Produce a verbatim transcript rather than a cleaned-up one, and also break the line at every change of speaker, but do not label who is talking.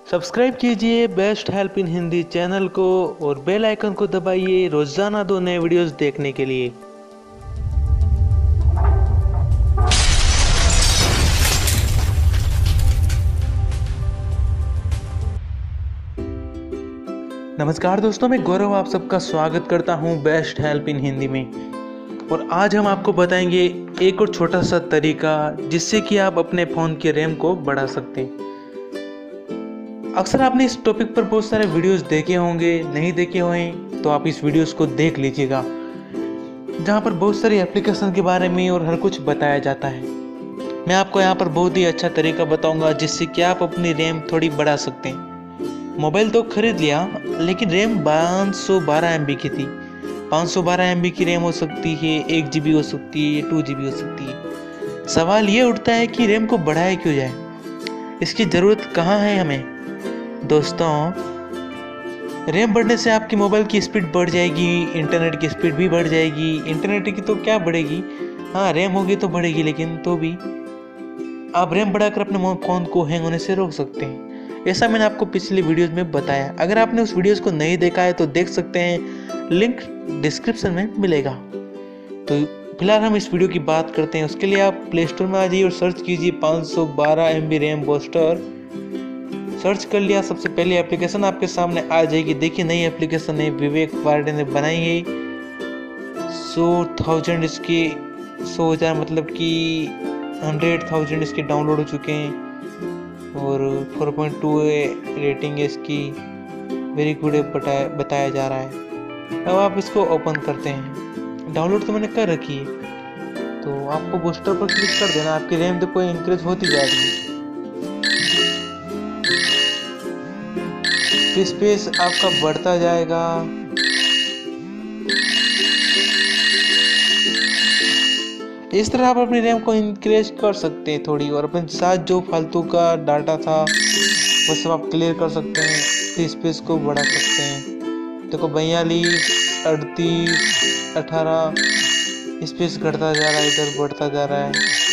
Subscribe कीजिए best help in Hindi channel को और बेल आइकन को दबाइए रोजाना दो नए वीडियोस देखने के लिए। नमस्कार दोस्तों, मैं गौरव आप सबका स्वागत करता हूं बेस्ट हेल्प इन हिंदी में। और आज हम आपको बताएंगे एक और छोटा सा तरीका जिससे कि आप अपने फ़ोन के रैम को बढ़ा सकते हैं। अक्सर आपने इस टॉपिक पर बहुत सारे वीडियोस देखे होंगे, नहीं देखे हुए तो आप इस वीडियोस को देख लीजिएगा, जहां पर बहुत सारी एप्लीकेशन के बारे में और हर कुछ बताया जाता है। मैं आपको यहां पर बहुत ही अच्छा तरीका बताऊंगा जिससे कि आप अपनी रैम थोड़ी बढ़ा सकते हैं। मोबाइल तो खरीद लिया लेकिन रैम पाँच सौ बारह एम बी की थी। पाँच सौ बारह एम बी की रैम हो सकती है, एक जी बी हो सकती है, टू जी बी हो सकती है। सवाल ये उठता है कि रैम को बढ़ाया क्यों जाए, इसकी ज़रूरत कहाँ है हमें। दोस्तों, रैम बढ़ने से आपकी मोबाइल की स्पीड बढ़ जाएगी, इंटरनेट की स्पीड भी बढ़ जाएगी। इंटरनेट की तो क्या बढ़ेगी, हाँ रैम होगी तो बढ़ेगी, लेकिन तो भी आप रैम बढ़ाकर अपने फ़ोन को हैंग होने से रोक सकते हैं। ऐसा मैंने आपको पिछली वीडियोस में बताया। अगर आपने उस वीडियोस को नहीं देखा है तो देख सकते हैं, लिंक डिस्क्रिप्शन में मिलेगा। तो फिलहाल हम इस वीडियो की बात करते हैं। उसके लिए आप प्ले स्टोर में आ जाइए और सर्च कीजिए पाँच सौ बारह M B RAM booster. Search कर लिया, सबसे पहली एप्लीकेशन आपके सामने आ जाएगी। देखिए नई एप्लीकेशन है, विवेक पार्डे ने बनाई है। सौ थाउजेंड इसकी सौ हज़ार मतलब कि हंड्रेड थाउजेंड इसके डाउनलोड हो चुके हैं और फोर पॉइंट टू रेटिंग है इसकी। वेरी गुड बताया बताया जा रहा है। अब आप इसको ओपन करते हैं। डाउनलोड तो मैंने कर रखी है, तो आपको बूस्टर पर क्लिक कर देना। आपकी रैम तो कोई इंक्रीज होती जाएगी। स्पेस आपका बढ़ता जाएगा। इस तरह आप अपनी रैम को इंक्रीज कर सकते हैं थोड़ी, और अपने साथ जो फालतू का डाटा था वो सब आप क्लियर कर सकते हैं। फिर स्पेस को बढ़ा सकते हैं। देखो बयालीस, अड़तीस, अठारह, स्पेस घटता जा रहा है, इधर बढ़ता जा रहा है।